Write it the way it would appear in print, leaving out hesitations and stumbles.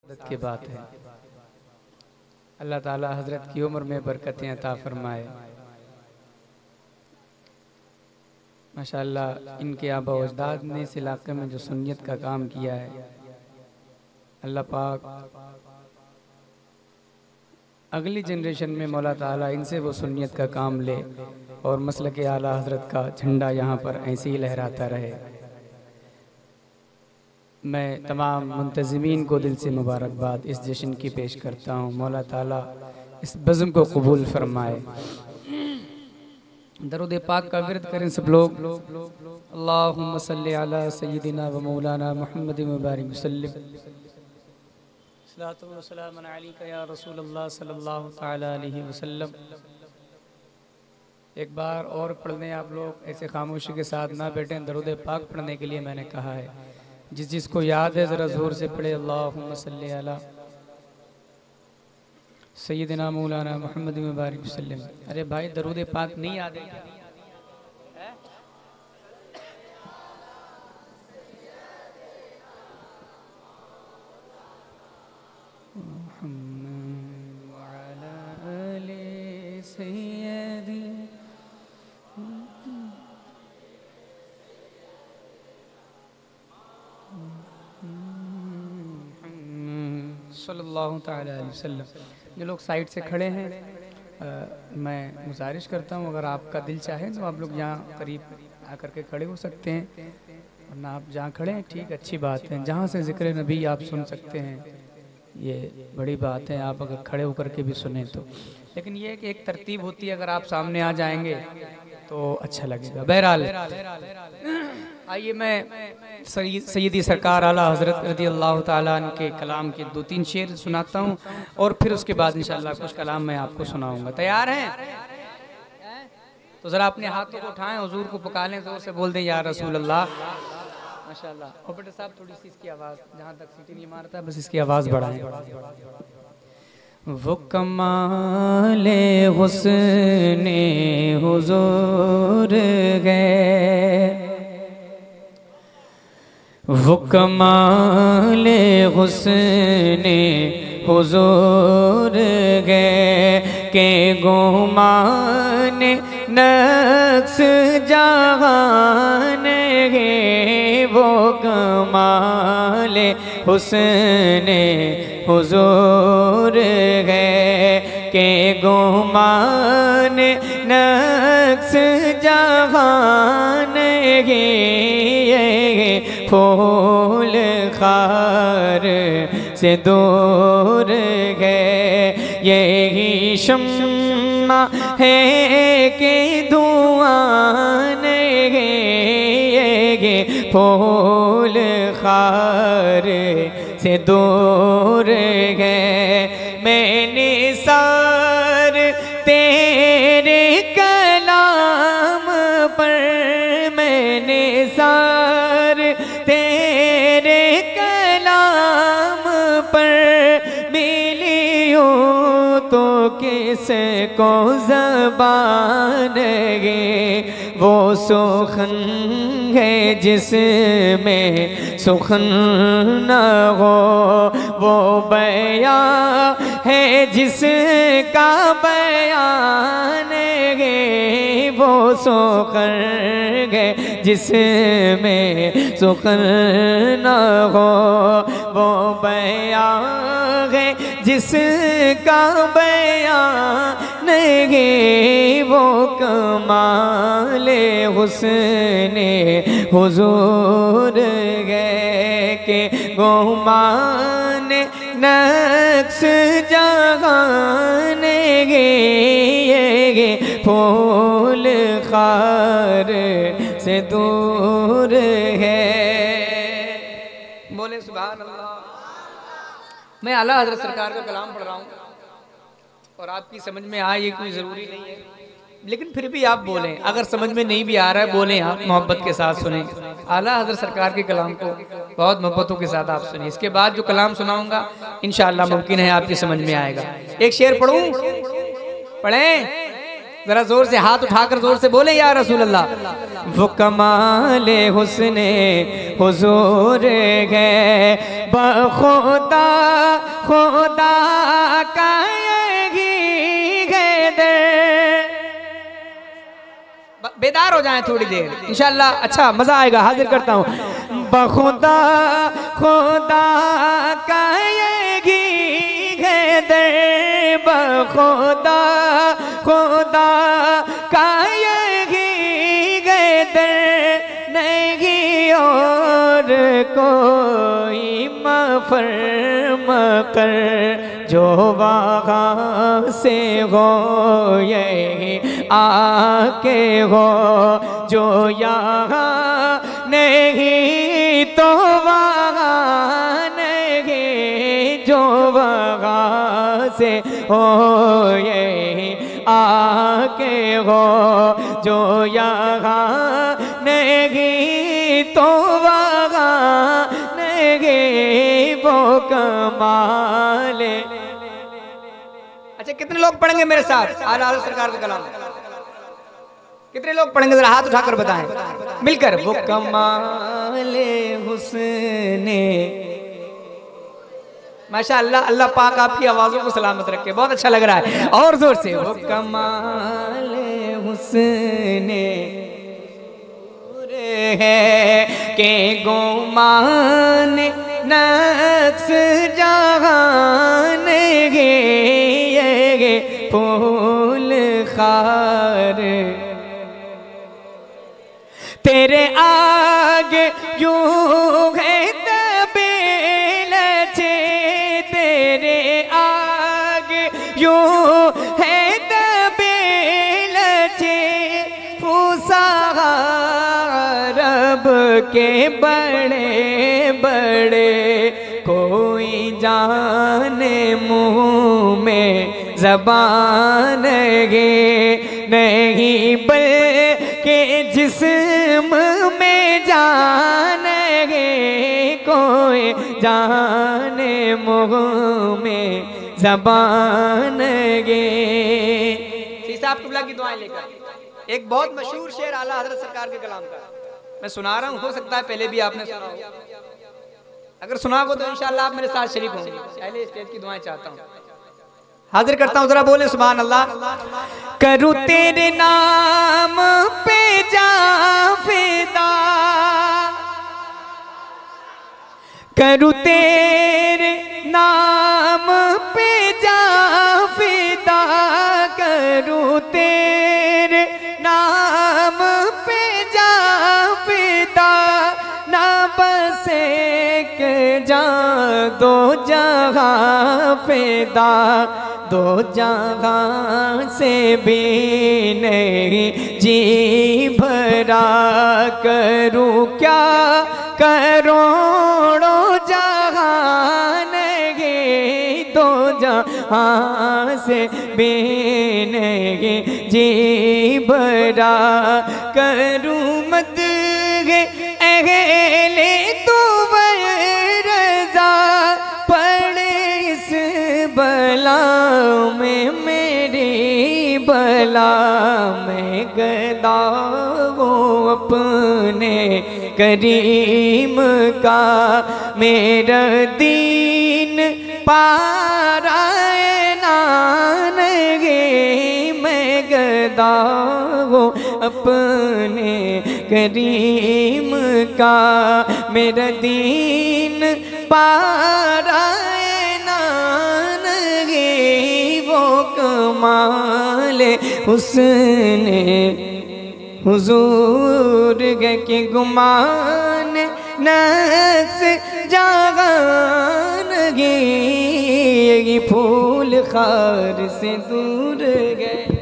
की बात है। अल्लाह ताला हजरत की उम्र में बरकतें अता फरमाए। माशाअल्लाह इनके आबा व अजदाद ने इस इलाके में जो सुन्नियत का काम किया है, अल्लाह पाक अगली जनरेशन में मौला ताला इनसे वो सुन्नियत का काम ले और मसलक आला हजरत का झंडा यहाँ पर ऐसे ही लहराता रहे। मैं तमाम मुंतज़िमीन को दिल से मुबारकबाद इस जश्न की पेश करता हूँ। मौला ताला इस बज़्म को कबूल फरमाए। दरूद पाक का विरद करें सब लोग। अल्लाहुम्मा सल्ली अला सय्यिदिना व मौलाना मुहम्मद मुबारक वसल्लम। सलातु व सलाम अलैका या रसूलल्लाह सल्लल्लाहु तआला अलैहि वसल्लम। एक बार और पढ़ लें आप लोग, ऐसे खामोशी के साथ ना बैठें। दरूद पाक पढ़ने के लिए मैंने कहा है, जिसको याद है ज़रा ज़ोर से पढ़े। अल्लाहुम्मा सल्ली अला सय्यिदिना मौलाना मुहम्मद मुबारक वसल्लम। अरे भाई दरूद पाक नहीं याद है? सल्लल्लाहु तआला अलैहि वसल्लम। जो लोग साइड से खड़े हैं, मैं गुजारिश करता हूँ अगर आपका दिल चाहे तो आप लोग यहाँ करीब आकर के खड़े हो सकते हैं, वरना आप जहाँ खड़े हैं ठीक, अच्छी बात है। जहाँ से ज़िक्र नबी आप सुन सकते हैं, ये बड़ी बात है। आप अगर खड़े होकर के भी सुने तो, लेकिन ये एक तरतीब होती है, अगर आप सामने आ जाएंगे तो अच्छा लगेगा। बहरहाल आइए मैं सैयदी सरकार आला हज़रत रज़ी अल्लाह ताला अन्हु के कलाम के 2-3 शेर सुनाता हूँ और फिर उसके बाद इंशाअल्लाह कुछ कलाम मैं आपको सुनाऊंगा। तैयार हैं? तो ज़रा अपने हाथों को उठाएं, हुजूर को पुकारें, ज़ोर से बोल दें या रसूल अल्लाह। माशाअल्लाह। और बेटे साहब थोड़ी सी इसकी आवाज़, जहाँ तक सीटी नहीं मारता बस इसकी आवाज़ बढ़ाएं। वो कमाले हुस्ने हुजूर गए, वो कमाले हुस्ने हुजूर गए के गुमान नक्स जहान गे। वो कमाले हुस्ने हुजूर गए के गुमान नक्स जहान गे। फूल खार से दूर गए, यही शम्मा है कि धुआं गे। फूल खार से दूर गए, मैंने सार तेरे कलाम पर, मैंने सार तेरे कलाम पर मिलियो तो किसको ज़बान गे। वो सुखन है जिसमें सुखन न हो, वो बयां है जिसका बयान गे। वो सुखन है जिसमें सुखन न हो, वो बयां है जिसका बयान गे। वो कमाले हुस्ने हुजूर गए के गुमान नक्स जहान गे। फूल खार से दूर है। बोले सुभान अल्लाह। मैं आला हज़रत सरकार का कलाम पढ़ रहा हूँ और आपकी समझ में आए ये कोई ज़रूरी नहीं है, लेकिन फिर भी आप बोलें। अगर समझ में नहीं भी आ रहा है बोलें, आप मोहब्बत के साथ सुनें। आला हज़रत सरकार के कलाम को बहुत मोहब्बतों के साथ आप सुनिए। इसके बाद जो कलाम सुनाऊंगा इंशाअल्लाह मुमकिन है आपकी समझ में आएगा। एक शेर पढ़ूं? पढ़ें? जरा जोर से हाथ उठाकर जोर से बोले या रसूल अल्लाह। वो कमाले हुस्ने हुजूर गए बखुदा खुदा का यही है दर। बेदार हो जाएं थोड़ी देर इंशाअल्लाह, अच्छा मजा आएगा। हाजिर करता हूँ। बखुदा खुदा का यही है दर, बखुदा खुदा का यही है दर, नहीं और कोई मफरम कर जो वहाँ से हो यही आके हो, जो यहाँ नहीं तो वहाँ नहीं, जो वहाँ से हो यही आके हो, जो यहाँ नहीं तो वहाँ नहीं, वो कमाले। अच्छा कितने लोग पढ़ेंगे मेरे साथ आला हज़रत सरकार का कलाम? कितने लोग पढ़ेंगे जरा हाथ उठाकर बताएं मिलकर। वो कमाले हुस्ने, माशाअल्लाह, अल्लाह पाक आपकी आवाज़ों को सलामत रखे, बहुत अच्छा लग रहा है। और जोर से। वो कमाले हुस्ने है के गुमान नक्स जहान गे फूल खार, तेरे आगे यूं है तबील छे, तेरे आगे यूं है तबील छे, फूसा रब के बड़े बड़े, कोई जाने मुँह में ज़बान गे नहीं, बल्कि जिस्म में जान गे, कोई जाने मुँह में ज़बान गे। साहब क़िबला की दुआएं लेकर एक बहुत मशहूर शेर आला हज़रत सरकार के कलाम का मैं सुना रहा हूँ, हो सकता है पहले भी आपने सुना हो, अगर सुना हो तो इंशाअल्लाह आप मेरे साथ शरीक होंगे। पहले स्टेज की दुआएं चाहता हूँ, हाजिर करता हूँ, जरा बोले सुभान अल्लाह। करूँ तेरे नाम पे जा फिदा, करूँ तेरे नाम पे जा फिदा, करूँ तेरे नाम पे जा फिदा, ना बस एक जा दो जगह फिदा, दो जगह से भी नहीं जी भरा, करूँ क्या करोड़ों जहान गे, दो जहां से भी नहीं जी भरा, करूँ मत गे अहले तू रज़ा, पड़े इस बला में मेरी बला, मैं गदा हूँ अपने करीम का, मेरा दीन पारायणान गे, मैं गदा हूँ अपने करीम का, मेरा दीन पारायणान गे, वो कमाले हुस्ने हुजूर के गुमान नस जागान गे, फूल खार से दूर गए।